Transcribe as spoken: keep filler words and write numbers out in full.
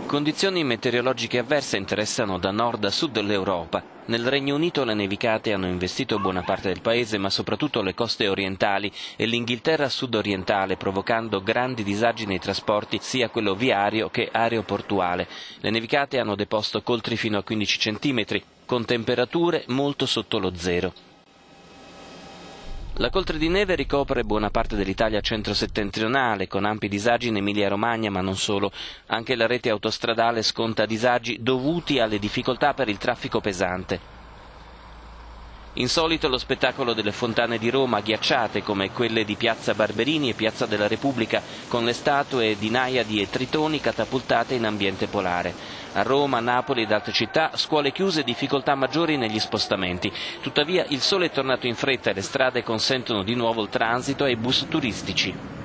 Condizioni meteorologiche avverse interessano da nord a sud dell'Europa. Nel Regno Unito le nevicate hanno investito buona parte del paese, ma soprattutto le coste orientali e l'Inghilterra sud-orientale, provocando grandi disagi nei trasporti, sia quello viario che aeroportuale. Le nevicate hanno deposto coltri fino a quindici centimetri, con temperature molto sotto lo zero. La coltre di neve ricopre buona parte dell'Italia centro-settentrionale, con ampi disagi in Emilia-Romagna, ma non solo. Anche la rete autostradale sconta disagi dovuti alle difficoltà per il traffico pesante. Insolito lo spettacolo delle fontane di Roma, ghiacciate come quelle di Piazza Barberini e Piazza della Repubblica, con le statue di Naiadi e Tritoni catapultate in ambiente polare. A Roma, Napoli ed altre città, scuole chiuse e difficoltà maggiori negli spostamenti. Tuttavia il sole è tornato in fretta e le strade consentono di nuovo il transito ai bus turistici.